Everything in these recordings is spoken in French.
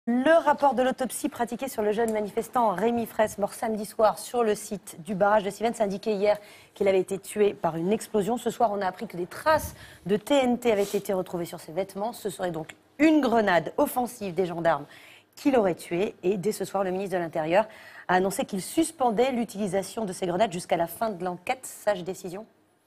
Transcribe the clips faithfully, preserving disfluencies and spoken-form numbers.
Le rapport de l'autopsie pratiquée sur le jeune manifestant Rémi Fraisse, mort samedi soir sur le site du barrage de Sivens, indiquait hier qu'il avait été tué par une explosion. Ce soir, on a appris que des traces de T N T avaient été retrouvées sur ses vêtements. Ce serait donc une grenade offensive des gendarmes qui l'aurait tué. Et dès ce soir, le ministre de l'Intérieur a annoncé qu'il suspendait l'utilisation de ces grenades jusqu'à la fin de l'enquête. Sage décision ?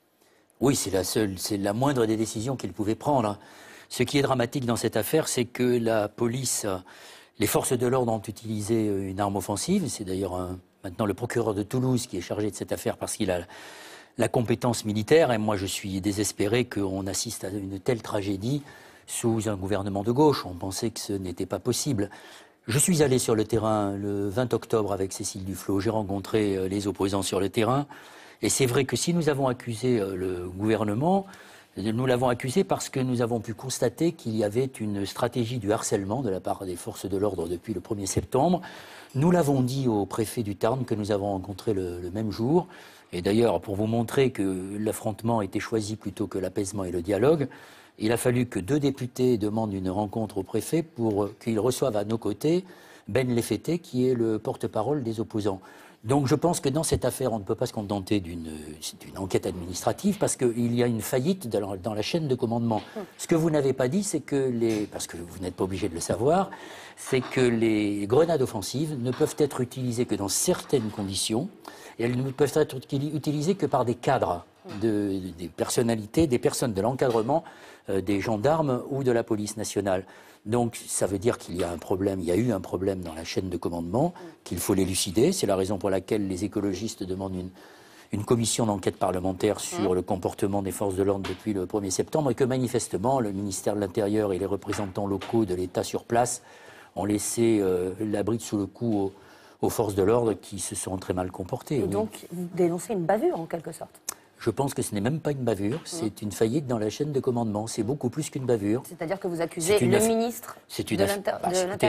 Oui, c'est la seule, c'est la moindre des décisions qu'il pouvait prendre. Ce qui est dramatique dans cette affaire, c'est que la police, les forces de l'ordre ont utilisé une arme offensive. C'est d'ailleurs un, maintenant le procureur de Toulouse qui est chargé de cette affaire parce qu'il a la compétence militaire. Et moi, je suis désespéré qu'on assiste à une telle tragédie sous un gouvernement de gauche. On pensait que ce n'était pas possible. Je suis allé sur le terrain le vingt octobre avec Cécile Duflot. J'ai rencontré les opposants sur le terrain. Et c'est vrai que si nous avons accusé le gouvernement, nous l'avons accusé parce que nous avons pu constater qu'il y avait une stratégie du harcèlement de la part des forces de l'ordre depuis le premier septembre. Nous l'avons dit au préfet du Tarn que nous avons rencontré le, le même jour. Et d'ailleurs, pour vous montrer que l'affrontement était choisi plutôt que l'apaisement et le dialogue, il a fallu que deux députés demandent une rencontre au préfet pour qu'il reçoive à nos côtés Ben Lefeté, qui est le porte-parole des opposants. Donc je pense que dans cette affaire, on ne peut pas se contenter d'une enquête administrative parce qu'il y a une faillite dans, dans la chaîne de commandement. Ce que vous n'avez pas dit, c'est que les, parce que vous n'êtes pas obligé de le savoir, c'est que les grenades offensives ne peuvent être utilisées que dans certaines conditions et elles ne peuvent être utilisées que par des cadres, de, des personnalités, des personnes de l'encadrement, euh, des gendarmes ou de la police nationale. Donc ça veut dire qu'il y a un problème, il y a eu un problème dans la chaîne de commandement, qu'il faut l'élucider. C'est la raison pour laquelle les écologistes demandent une, une commission d'enquête parlementaire sur mmh. le comportement des forces de l'ordre depuis le premier septembre et que manifestement le ministère de l'Intérieur et les représentants locaux de l'État sur place ont laissé euh, la bride sous le cou aux, aux forces de l'ordre qui se sont très mal comportées. Et oui. donc vous dénoncez une bavure en quelque sorte ? Je pense que ce n'est même pas une bavure, c'est une faillite dans la chaîne de commandement. C'est beaucoup plus qu'une bavure. C'est-à-dire que vous accusez le ministre de l'Intérieur ?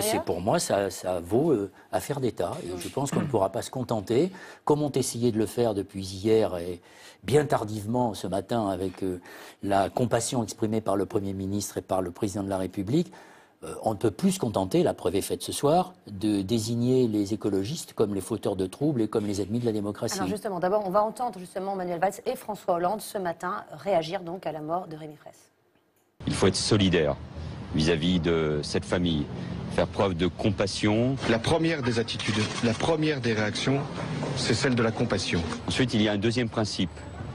C'est pour moi, ça, ça vaut euh, affaire d'État. Et je pense qu'on ne pourra pas se contenter, comme ont essayé de le faire depuis hier et bien tardivement ce matin avec euh, la compassion exprimée par le Premier ministre et par le Président de la République. On ne peut plus se contenter, la preuve est faite ce soir, de désigner les écologistes comme les fauteurs de troubles et comme les ennemis de la démocratie. Alors justement, d'abord, on va entendre justement Manuel Valls et François Hollande ce matin réagir donc à la mort de Rémi Fraisse. Il faut être solidaire vis-à-vis de cette famille, faire preuve de compassion. La première des attitudes, la première des réactions, c'est celle de la compassion. Ensuite, il y a un deuxième principe,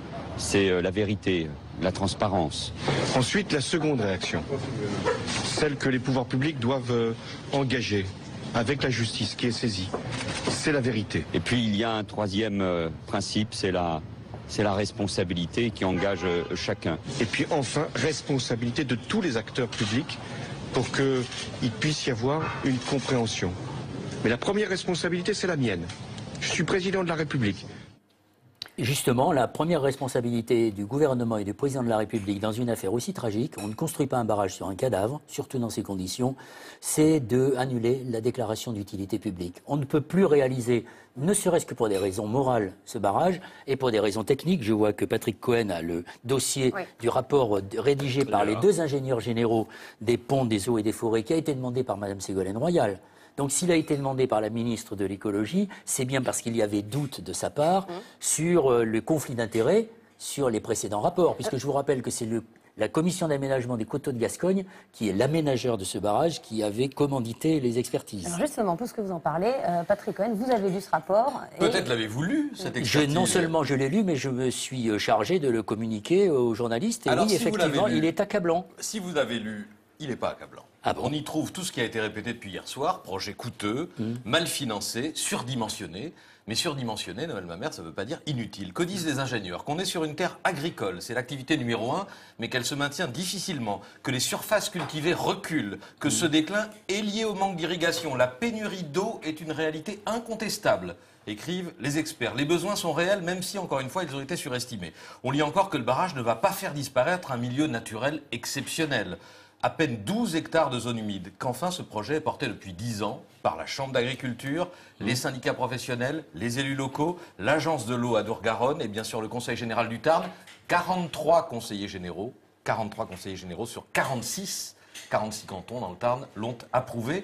c'est la vérité, la transparence. Ensuite, la seconde réaction, celle que les pouvoirs publics doivent euh, engager avec la justice qui est saisie, c'est la vérité. Et puis il y a un troisième euh, principe, c'est la, c'est la responsabilité qui engage euh, chacun. Et puis enfin, responsabilité de tous les acteurs publics pour qu'il puisse y avoir une compréhension. Mais la première responsabilité, c'est la mienne. Je suis président de la République. Justement, la première responsabilité du gouvernement et du président de la République dans une affaire aussi tragique, on ne construit pas un barrage sur un cadavre, surtout dans ces conditions, c'est d'annuler la déclaration d'utilité publique. On ne peut plus réaliser, ne serait-ce que pour des raisons morales, ce barrage, et pour des raisons techniques. Je vois que Patrick Cohen a le dossier oui. du rapport rédigé par les deux ingénieurs généraux des ponts, des eaux et des forêts, qui a été demandé par Mme Ségolène Royal. Donc s'il a été demandé par la ministre de l'écologie, c'est bien parce qu'il y avait doute de sa part mmh. sur euh, le conflit d'intérêts sur les précédents rapports. Puisque je vous rappelle que c'est la commission d'aménagement des coteaux de Gascogne, qui est l'aménageur de ce barrage, qui avait commandité les expertises. Alors justement, puisque vous en parlez, euh, Patrick Cohen, vous avez lu ce rapport. Peut-être et... l'avez-vous lu, cette expertise? je, Non seulement je l'ai lu, mais je me suis chargé de le communiquer aux journalistes. Et Alors, oui, si effectivement, lu, il est accablant. Si vous l'avez lu, il n'est pas accablant. Ah bon? On y trouve tout ce qui a été répété depuis hier soir, projet coûteux, mmh. mal financé, surdimensionné. Mais surdimensionné, Noël Mamère, ça ne veut pas dire inutile. Que disent les ingénieurs? Qu'on est sur une terre agricole, c'est l'activité numéro un, mais qu'elle se maintient difficilement. Que les surfaces cultivées reculent. Que mmh. ce déclin est lié au manque d'irrigation. La pénurie d'eau est une réalité incontestable. Écrivent les experts. Les besoins sont réels, même si, encore une fois, ils ont été surestimés. On lit encore que le barrage ne va pas faire disparaître un milieu naturel exceptionnel. À peine douze hectares de zone humide, qu'enfin ce projet est porté depuis dix ans par la Chambre d'agriculture, mmh. les syndicats professionnels, les élus locaux, l'agence de l'eau à Dour-Garonne et bien sûr le Conseil général du Tarn. quarante-trois conseillers généraux, quarante-trois conseillers généraux sur quarante-six, quarante-six cantons dans le Tarn l'ont approuvé.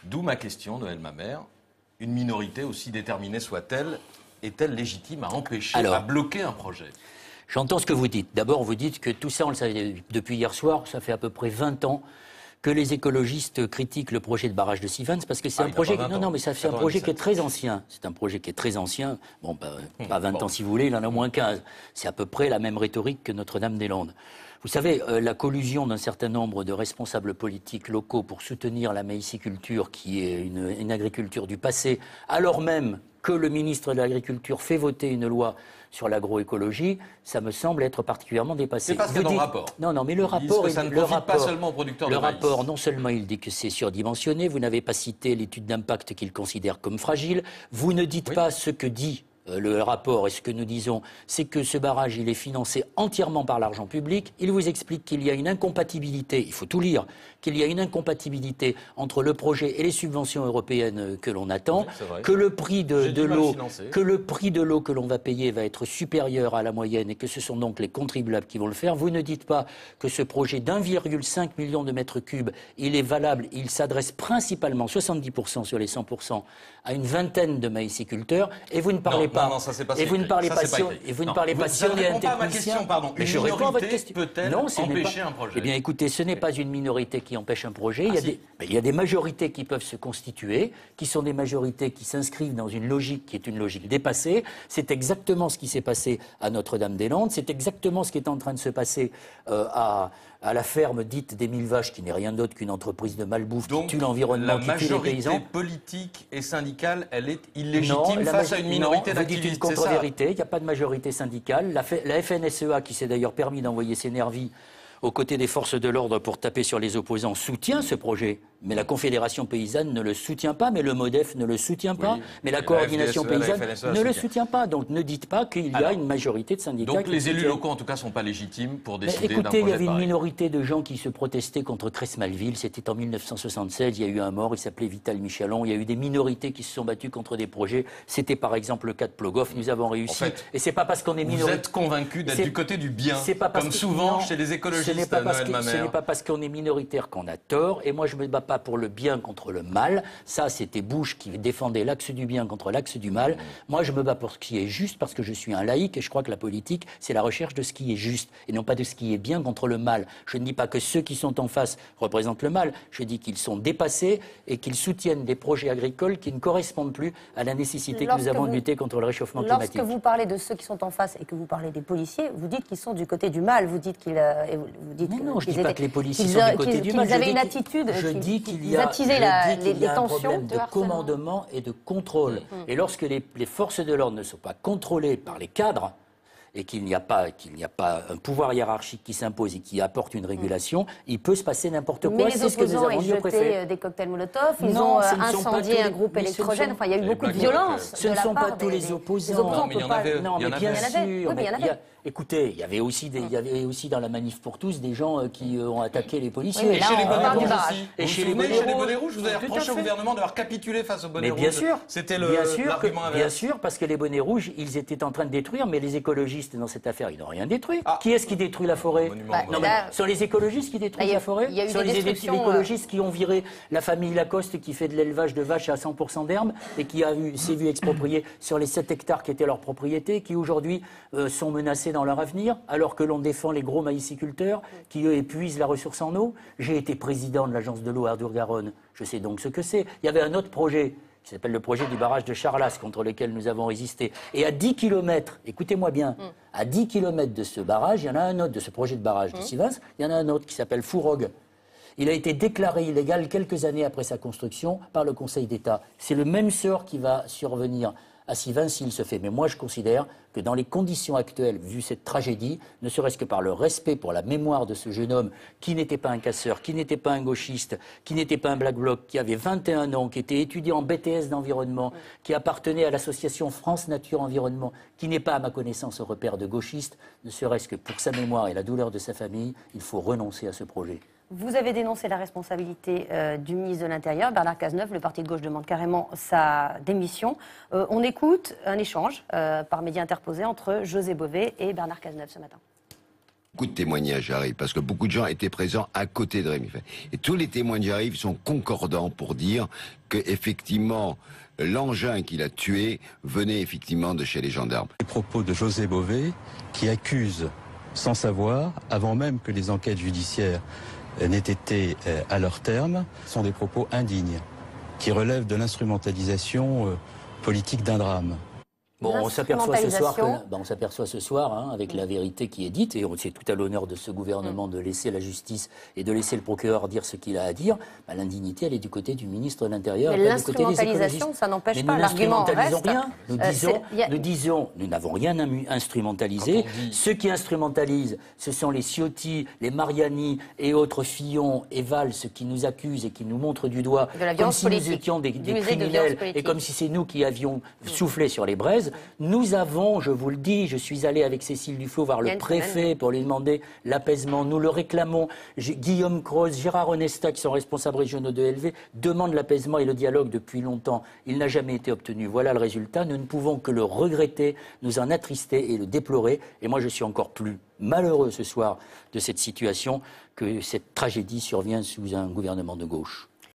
D'où ma question, Noël Mamère. Une minorité, aussi déterminée soit-elle, est-elle légitime à empêcher, Alors, à bloquer un projet? J'entends ce que vous dites. D'abord, vous dites que tout ça, on le savait depuis hier soir, ça fait à peu près vingt ans que les écologistes critiquent le projet de barrage de Sivens, parce que c'est Ah, un projet... non, non, mais ça fait un projet qui est très ancien. C'est un projet qui est très ancien. Bon, bah, hum, pas vingt bon. ans si vous voulez, il en a au moins quinze. C'est à peu près la même rhétorique que Notre-Dame-des-Landes. Vous savez, euh, la collusion d'un certain nombre de responsables politiques locaux pour soutenir la maïsiculture, qui est une, une agriculture du passé, alors même que le ministre de l'Agriculture fait voter une loi sur l'agroécologie, ça me semble être particulièrement dépassé. C'est pas ce qu'il y a dans le rapport. Non, non, mais le Ils rapport... disent que ça ne le profite rapport, pas seulement aux producteurs le de maïs. rapport, non seulement il dit que c'est surdimensionné, vous n'avez pas cité l'étude d'impact qu'il considère comme fragile, vous ne dites oui. pas ce que dit le rapport, et ce que nous disons, c'est que ce barrage, il est financé entièrement par l'argent public. Il vous explique qu'il y a une incompatibilité, il faut tout lire, qu'il y a une incompatibilité entre le projet et les subventions européennes que l'on attend, oui, que le prix de, de l'eau, que le prix de l'eau que l'on va payer va être supérieur à la moyenne et que ce sont donc les contribuables qui vont le faire. Vous ne dites pas que ce projet d'un virgule cinq million de mètres cubes, il est valable, il s'adresse principalement, soixante-dix pour cent sur les cent pour cent, à une vingtaine de maïsiculteurs, et vous ne parlez non, pas... Non, non, ça c'est pas et vous ne parlez ça, pas, pas si, et vous ne parlez pas si on est un technicien. Pardon. Mais une je réponds à votre question. Peut-elle non, empêcher pas... un projet? Eh bien, écoutez, ce n'est pas une minorité qui empêche un projet. Ah, il, y a si. des... il y a des majorités qui peuvent se constituer, qui sont des majorités qui s'inscrivent dans une logique qui est une logique dépassée. C'est exactement ce qui s'est passé à Notre-Dame-des-Landes. C'est exactement ce qui est en train de se passer euh, à, à la ferme dite des Mille Vaches, qui n'est rien d'autre qu'une entreprise de malbouffe qui tue l'environnement, qui tue les paysans. La majorité politique et syndicale, elle est illégitime non, face à une minorité d'activistes. Vous dites une contre-vérité, il n'y a pas de majorité syndicale. La, la F N S E A, qui s'est d'ailleurs permis d'envoyer ses nervis aux côtés des forces de l'ordre pour taper sur les opposants, soutient ce projet. Mais la Confédération paysanne ne le soutient pas, mais le MODEF ne le soutient pas, oui, mais la coordination la F D S E, paysanne la ne soutient. le soutient pas. Donc ne dites pas qu'il y a Alors, une majorité de syndicats. Donc qui les élus soutiennent. locaux, en tout cas, ne sont pas légitimes pour décider mais d'un projet écoutez, il y avait une pareil. minorité de gens qui se protestaient contre Cresmalville. C'était en mille neuf cent soixante-seize. Il y a eu un mort, il s'appelait Vital Michalon. Il y a eu des minorités qui se sont battues contre des projets. C'était par exemple le cas de Plogoff. Nous avons réussi. En fait, et c'est pas parce qu'on est minorité. Vous êtes convaincu d'être du côté du bien, pas comme que... souvent non, chez les écologistes. Ce n'est pas parce Noël que... parce qu'on est minoritaire qu'on a tort. Et moi, je me bats pas pour le bien contre le mal. Ça, c'était Bush qui défendait l'axe du bien contre l'axe du mal. Moi, je me bats pour ce qui est juste parce que je suis un laïc et je crois que la politique, c'est la recherche de ce qui est juste et non pas de ce qui est bien contre le mal. Je ne dis pas que ceux qui sont en face représentent le mal. Je dis qu'ils sont dépassés et qu'ils soutiennent des projets agricoles qui ne correspondent plus à la nécessité lorsque que nous avons vous, de lutter contre le réchauffement lorsque climatique. Lorsque vous parlez de ceux qui sont en face et que vous parlez des policiers, vous dites qu'ils sont du côté du mal. Vous dites qu'ils... Euh, vous dites Mais non, je ne dis étaient, pas que les policiers sont du côté du mal. Ils avaient une attitude je qui, dis qu'il qui y a, attisait la, les, les un tensions. problème de commandement et de contrôle. Mmh. Et lorsque les, les forces de l'ordre ne sont pas contrôlées par les cadres, et qu'il n'y a pas, qu'il n'y a pas un pouvoir hiérarchique qui s'impose et qui apporte une régulation, mmh. il peut se passer n'importe quoi. C'est ce que nous avons dit au préfet. Des cocktails Molotov, ils non, ont incendié un groupe électrogène. Enfin, il y a eu beaucoup de violence. Ce ne sont pas tous les opposants. Non, mais il y en avait. Non, mais bien sûr. Il y en avait. Écoutez, il y avait aussi des, il y avait aussi dans la manif pour tous des gens qui euh, ont attaqué les policiers. Oui, et, là, chez les bonnets rouges aussi. Et chez les bonnets rouges, vous avez reproché au gouvernement d'avoir capitulé face aux bonnets rouges. Mais bien sûr. C'était l'argument inverse. Bien sûr, parce que les bonnets rouges, ils étaient en train de détruire, mais les écologistes dans cette affaire, ils n'ont rien détruit. Ah. Qui est-ce qui détruit la forêt? bah, Non, mais ce sont les écologistes qui détruisent bah, la forêt. Il y a eu ce sont des les écologistes euh... qui ont viré la famille Lacoste qui fait de l'élevage de vaches à cent pour cent d'herbe et qui a eu, s'est vu exproprier sur les sept hectares qui étaient leur propriété, qui aujourd'hui euh, sont menacés dans leur avenir, alors que l'on défend les gros maïsiculteurs qui, eux, épuisent la ressource en eau. J'ai été président de l'agence de l'eau à Ardour-Garonne. Je sais donc ce que c'est. Il y avait un autre projet qui s'appelle le projet du barrage de Charlas, contre lequel nous avons résisté. Et à dix kilomètres, écoutez-moi bien, mm. à dix kilomètres de ce barrage, il y en a un autre, de ce projet de barrage mm. de Sivens, il y en a un autre qui s'appelle Fourogue. Il a été déclaré illégal quelques années après sa construction par le Conseil d'État. C'est le même sort qui va survenir à Sivens s'il se fait. Mais moi, je considère que dans les conditions actuelles, vu cette tragédie, ne serait-ce que par le respect pour la mémoire de ce jeune homme qui n'était pas un casseur, qui n'était pas un gauchiste, qui n'était pas un black bloc, qui avait vingt et un ans, qui était étudiant en B T S d'environnement, qui appartenait à l'association France Nature Environnement, qui n'est pas, à ma connaissance, au repère de gauchistes, ne serait-ce que pour sa mémoire et la douleur de sa famille, il faut renoncer à ce projet. Vous avez dénoncé la responsabilité euh, du ministre de l'Intérieur, Bernard Cazeneuve. Le parti de gauche demande carrément sa démission. Euh, on écoute un échange euh, par médias interposés entre José Bové et Bernard Cazeneuve ce matin. Beaucoup de témoignages arrivent, parce que beaucoup de gens étaient présents à côté de Rémi Fraisse. Et tous les témoignages sont concordants pour dire que, effectivement, l'engin qu'il a tué venait effectivement de chez les gendarmes. Les propos de José Bové, qui accuse, sans savoir, avant même que les enquêtes judiciaires n'aient été à leur terme, sont des propos indignes, qui relèvent de l'instrumentalisation politique d'un drame. Bon, on s'aperçoit ce soir, que, ben on s'aperçoit ce soir hein, avec la vérité qui est dite, et c'est tout à l'honneur de ce gouvernement de laisser la justice et de laisser le procureur dire ce qu'il a à dire. Ben, l'indignité, elle est du côté du ministre de l'Intérieur. Mais l'instrumentalisation, ça n'empêche pas, l'argument reste. Rien. Nous euh, disons, a... nous disons, nous n'avons rien instrumentalisé. Dit... Ceux qui instrumentalisent, ce sont les Ciotti, les Mariani et autres Fillon et Valls qui nous accusent et qui nous montrent du doigt de comme si politique. nous étions des, des de criminels et comme si c'est nous qui avions soufflé sur les braises. Nous avons, je vous le dis, je suis allé avec Cécile Duflot voir le préfet pour lui demander l'apaisement. Nous le réclamons. Guillaume Croze, Gérard Onesta, qui sont responsables régionaux de L V, demandent l'apaisement et le dialogue depuis longtemps. Il n'a jamais été obtenu. Voilà le résultat. Nous ne pouvons que le regretter, nous en attrister et le déplorer. Et moi, je suis encore plus malheureux ce soir de cette situation que cette tragédie survient sous un gouvernement de gauche.